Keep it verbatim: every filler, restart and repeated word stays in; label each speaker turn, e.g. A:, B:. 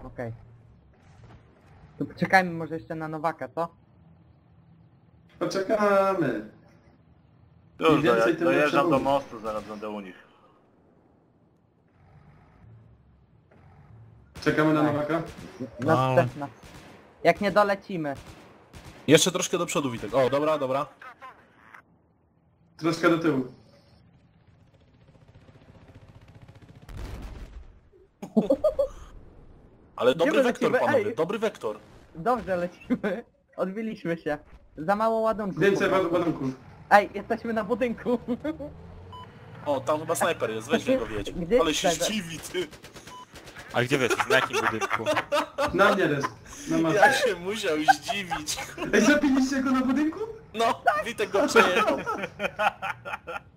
A: Okej. To poczekajmy może jeszcze na Nowaka, co?
B: Poczekamy.
C: Już,
B: Im więcej,
C: doja-
B: tym
C: dojeżdżam do
B: lepszy
C: mostu, zaraz będę u nich.
B: Czekamy na
A: Tak.
B: Nowaka?
A: Następna. Jak nie dolecimy.
D: Jeszcze troszkę do przodu, Witek. O, dobra, dobra.
B: Troszkę do tyłu.
D: Ale
A: Gdzie
D: dobry
A: my
D: wektor,
A: lecimy?
D: panowie,
A: Ej!
D: dobry wektor.
A: Dobrze lecimy. Odbiliśmy się. Za mało ładunku.
B: Więcej wad- ładunków.
A: Ej, jesteśmy na budynku.
D: O, tam chyba snajper jest, weź go wiedź.
A: Gdzie
D: Ale się
A: snajper?
D: zdziwi, ty.
E: A gdzie wy jesteś? Na jakim budynku?
B: Na mnie res. Na
D: Ja
B: masę.
D: się musiał zdziwić.
B: Ej, zapiliście go na budynku?
D: No, Witek go przejechał.